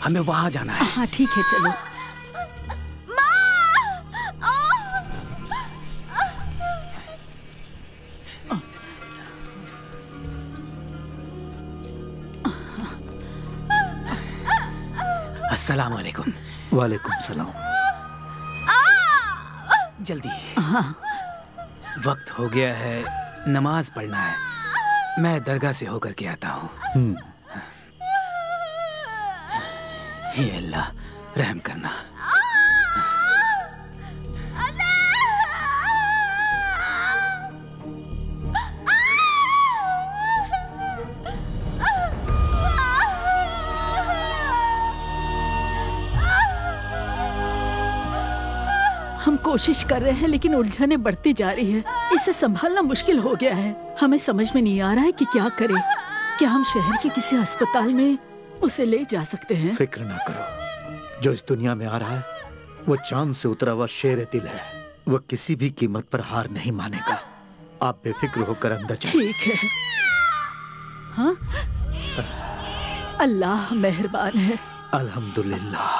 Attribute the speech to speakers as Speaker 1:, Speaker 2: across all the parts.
Speaker 1: हमें वहां जाना है।
Speaker 2: हाँ ठीक है, चलो।
Speaker 1: अस्सलाम वालेकुम।
Speaker 3: वालेकुम सलाम।
Speaker 1: जल्दी।
Speaker 2: हाँ।
Speaker 1: वक्त हो गया है, नमाज पढ़ना है। मैं दरगाह से होकर के आता हूँ। हे अल्लाह, रहम करना।
Speaker 2: हम कोशिश कर रहे हैं लेकिन उलझनें बढ़ती जा रही है। इसे संभालना मुश्किल हो गया है। हमें समझ में नहीं आ रहा है कि क्या करें। क्या हम शहर के किसी अस्पताल में उसे ले जा सकते हैं?
Speaker 3: फिक्र ना करो, जो इस दुनिया में आ रहा है वो चांद से उतरा हुआ शेर दिल है। वो किसी भी कीमत पर हार नहीं मानेगा। आप बेफिक्र होकर अंदर जाइए।
Speaker 2: ठीक है। हाँ? अल्लाह मेहरबान है।
Speaker 3: अल्हम्दुलिल्लाह।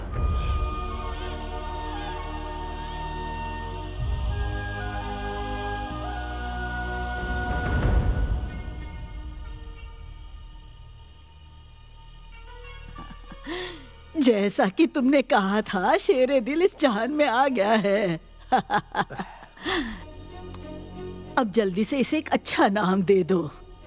Speaker 2: जैसा कि तुमने कहा था, शेरे दिल इस जहान में आ गया है। अब जल्दी से इसे एक अच्छा नाम दे दो।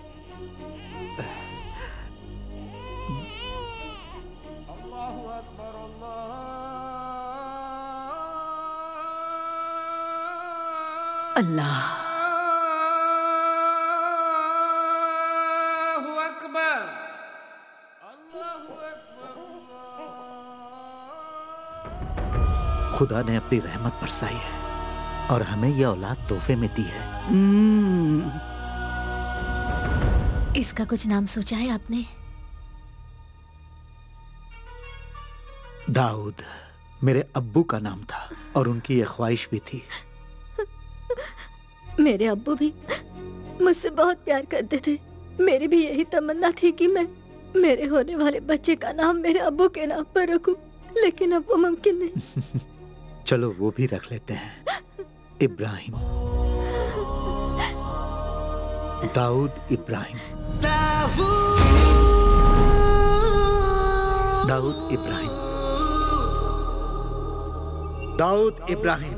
Speaker 2: अल्लाह
Speaker 3: खुदा ने अपनी रहमत बरसाई है और हमें यह औलाद तोहफे में दी है।
Speaker 4: इसका कुछ नाम सोचा है आपने?
Speaker 3: दाऊद मेरे अब्बू का नाम था और उनकी ये ख्वाहिश भी थी।
Speaker 4: मेरे अब्बू भी मुझसे बहुत प्यार करते थे। मेरी भी यही तमन्ना थी कि मैं मेरे होने वाले बच्चे का नाम मेरे अब्बू के नाम पर रखूं, लेकिन अब वो मुमकिन नहीं।
Speaker 3: चलो वो भी रख लेते हैं, इब्राहिम। दाऊद इब्राहिम। दाऊद इब्राहिम। दाऊद इब्राहिम।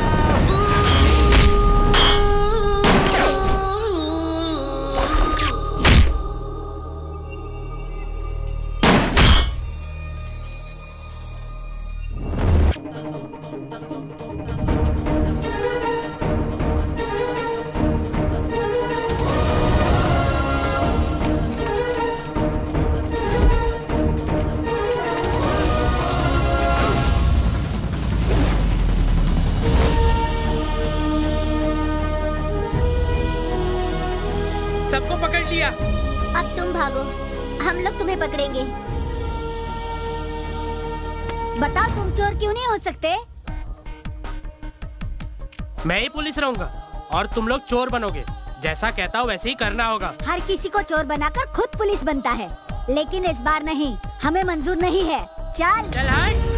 Speaker 5: सबको पकड़ लिया।
Speaker 6: अब तुम भागो, हम लोग तुम्हें पकड़ेंगे। बताओ तुम चोर क्यों नहीं हो सकते?
Speaker 5: मैं ही पुलिस रहूंगा और तुम लोग चोर बनोगे। जैसा कहता हूँ वैसे ही करना होगा।
Speaker 6: हर किसी को चोर बनाकर खुद पुलिस बनता है, लेकिन इस बार नहीं, हमें मंजूर नहीं है। चल
Speaker 5: चल हट।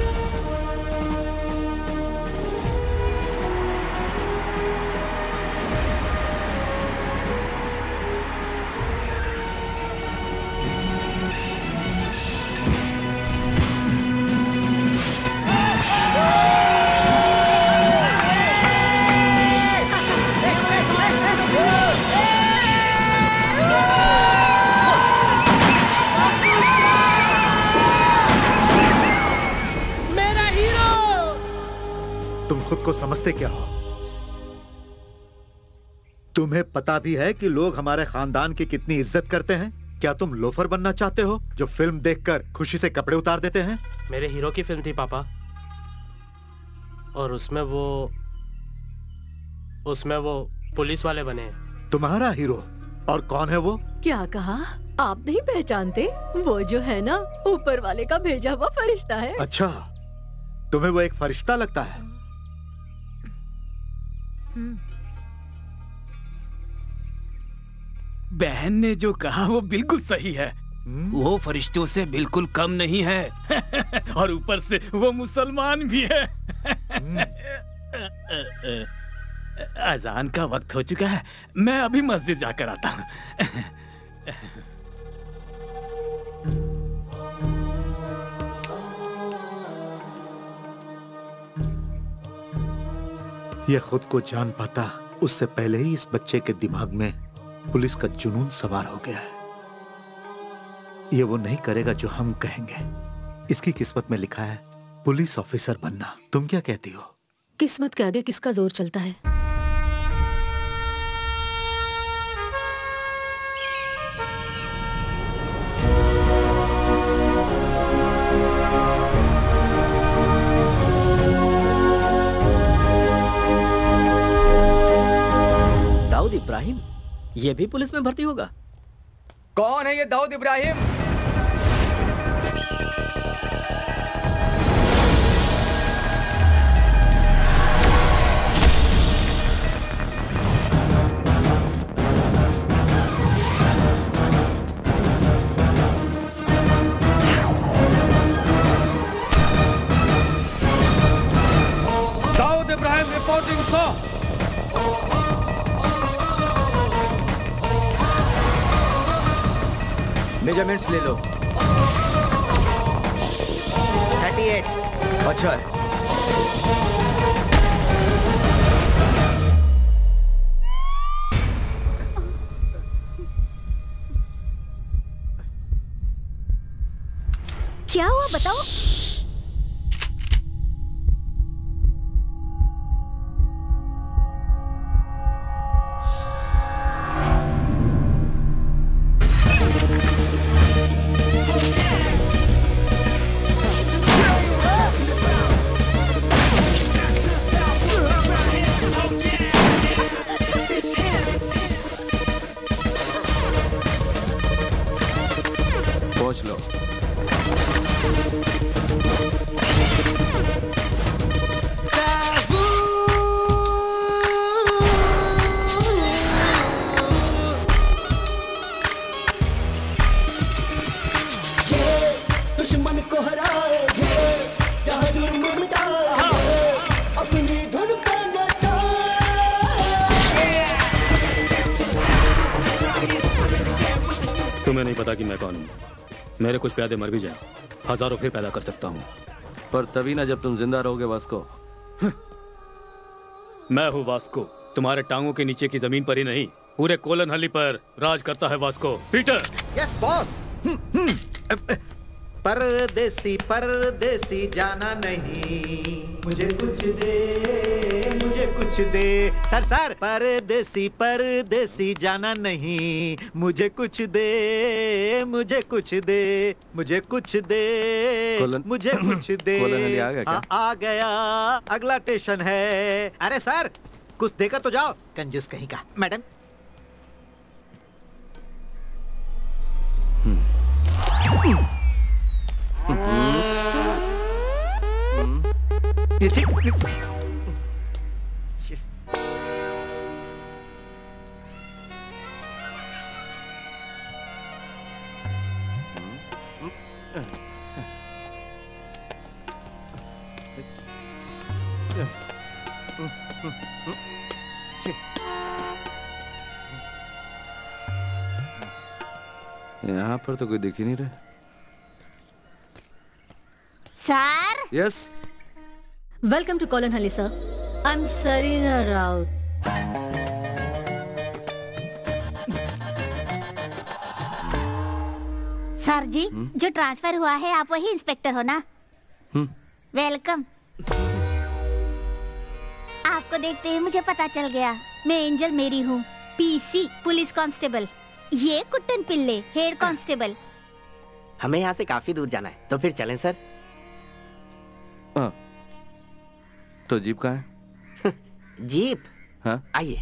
Speaker 3: खुद को समझते क्या हो? तुम्हें पता भी है कि लोग हमारे खानदान की कितनी इज्जत करते हैं? क्या तुम लोफर बनना चाहते हो जो फिल्म देखकर खुशी से कपड़े उतार देते हैं?
Speaker 5: मेरे हीरो की फिल्म थी पापा, और उसमें वो पुलिस वाले बने।
Speaker 3: तुम्हारा हीरो? और कौन है वो?
Speaker 4: क्या कहा? आप नहीं पहचानते? वो जो है ना, ऊपर वाले का भेजा हुआ फरिश्ता है।
Speaker 3: अच्छा, तुम्हें वो एक फरिश्ता लगता है?
Speaker 1: बहन ने जो कहा वो बिल्कुल सही है। वो फरिश्तों से बिल्कुल कम नहीं है। और ऊपर से वो मुसलमान भी है। अजान का वक्त हो चुका है, मैं अभी मस्जिद जाकर आता हूँ।
Speaker 3: ये खुद को जान पाता उससे पहले ही इस बच्चे के दिमाग में पुलिस का जुनून सवार हो गया है। ये वो नहीं करेगा जो हम कहेंगे। इसकी किस्मत में लिखा है पुलिस ऑफिसर बनना। तुम क्या कहती हो?
Speaker 4: किस्मत के आगे किसका जोर चलता है?
Speaker 7: दाऊद इब्राहिम, ये भी पुलिस में भर्ती होगा?
Speaker 8: कौन है ये Dawood Ibrahim?
Speaker 9: Dawood Ibrahim reporting sir.
Speaker 8: Measurements ले लो।
Speaker 7: 38।
Speaker 8: अच्छा है।
Speaker 6: क्या हुआ बताओ?
Speaker 8: पहुंच लो।
Speaker 10: दुश्मन को हराओगे, क्या जुर्म मिटाओगे, अपनी धुन पे
Speaker 1: तुम्हें नहीं पता कि मैं कौन हूँ। मेरे कुछ प्यादे मर भी जाएं, हजारों फिर पैदा कर सकता हूँ।
Speaker 8: पर तभी ना जब तुम जिंदा रहोगे वास्को।
Speaker 1: मैं हूँ वास्को, तुम्हारे टांगों के नीचे की जमीन पर ही नहीं, पूरे कोलन हल्ली पर राज करता है वास्को। पीटर।
Speaker 3: Yes boss. परदेसी परदेसी जाना नहीं, मुझे कुछ दे, मुझे कुछ दे। सर परदेसी परदेसी जाना नहीं, मुझे कुछ दे, मुझे कुछ दे, मुझे कुछ दे, मुझे कुछ दे।
Speaker 8: आ गया क्या?
Speaker 3: आ गया, अगला स्टेशन है। अरे सर कुछ देकर तो जाओ, कंजूस कहीं का। मैडम
Speaker 8: यहाँ पर तो कोई दिख ही नहीं रहा।
Speaker 6: Sir.
Speaker 8: Yes.
Speaker 4: Welcome to Kolanhalli sir. I am Sarina Raut.
Speaker 6: Sir ji, जो ट्रांसफर हुआ है आप वही इंस्पेक्टर हो ना? वेलकम। आपको देखते ही मुझे पता चल गया, मैं एंजल मेरी हूँ, पीसी पुलिस कांस्टेबल। ये कुट्टन पिल्ले हेड कांस्टेबल।
Speaker 7: हमें यहाँ से काफी दूर जाना है, तो फिर चलें सर।
Speaker 8: तो जीप कहाँ है?
Speaker 7: जीप?
Speaker 8: हाँ
Speaker 7: आइए।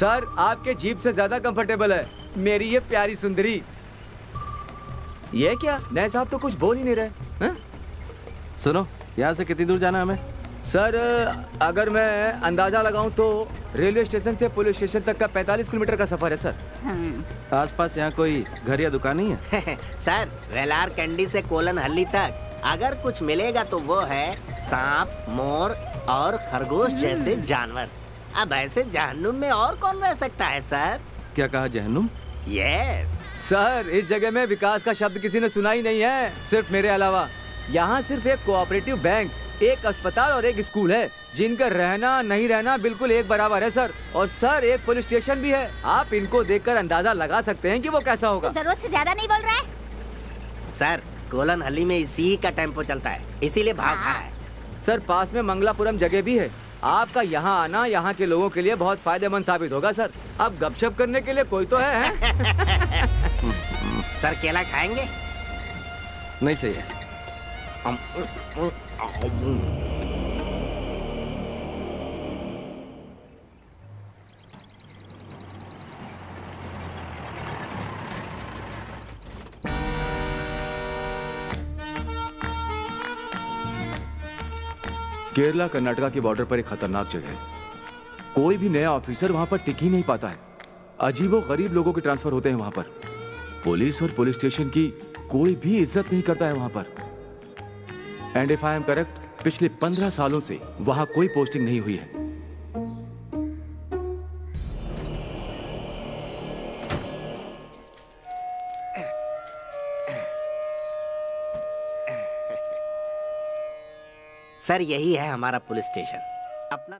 Speaker 11: सर आपके जीप से ज्यादा कंफर्टेबल है मेरी ये प्यारी सुंदरी। ये क्या नए साहब तो कुछ बोल ही नहीं रहे हैं?
Speaker 8: सुनो, यहाँ से कितनी दूर जाना है हमें?
Speaker 11: सर अगर मैं अंदाजा लगाऊं तो रेलवे स्टेशन से पुलिस स्टेशन तक का 45 किलोमीटर का सफर है सर।
Speaker 8: आसपास यहाँ कोई घर या दुकान नहीं है?
Speaker 12: सर वेलार कैंडी से कोलन हल्ली तक अगर कुछ मिलेगा तो वो है सांप, मोर और खरगोश जैसे जानवर। अब ऐसे जहन्नुम में और कौन रह सकता है सर?
Speaker 8: क्या कहा, जहन्नुम?
Speaker 12: यस
Speaker 11: सर इस जगह में विकास का शब्द किसी ने सुना ही नहीं है सिर्फ मेरे अलावा। यहाँ सिर्फ एक कोऑपरेटिव बैंक, एक अस्पताल और एक स्कूल है जिनका रहना नहीं रहना बिल्कुल एक बराबर है सर। और सर एक पुलिस स्टेशन भी है। आप इनको देखकर अंदाजा लगा सकते हैं कि वो कैसा होगा।
Speaker 6: जरूरत से ज्यादा नहीं बोल रहा है
Speaker 12: सर। कोलन हल्ली में इसी का टेम्पो चलता है, इसीलिए भाग रहा है।
Speaker 11: सर पास में मंगलापुरम जगह भी है। आपका यहाँ आना यहाँ के लोगों के लिए बहुत फायदेमंद साबित होगा सर। अब गपशप करने के लिए कोई तो है?
Speaker 12: सर केला खाएंगे?
Speaker 8: नहीं चाहिए।
Speaker 11: केरला कर्नाटका के बॉर्डर पर एक खतरनाक जगह है। कोई भी नया ऑफिसर वहां पर टिक ही नहीं पाता है। अजीबो गरीब लोगों के ट्रांसफर होते हैं वहां पर। पुलिस और पुलिस स्टेशन की कोई भी इज्जत नहीं करता है वहां पर। And if I am correct, पिछले 15 सालों से वहां कोई पोस्टिंग नहीं हुई है।
Speaker 12: सर यही है हमारा पुलिस स्टेशन। अपना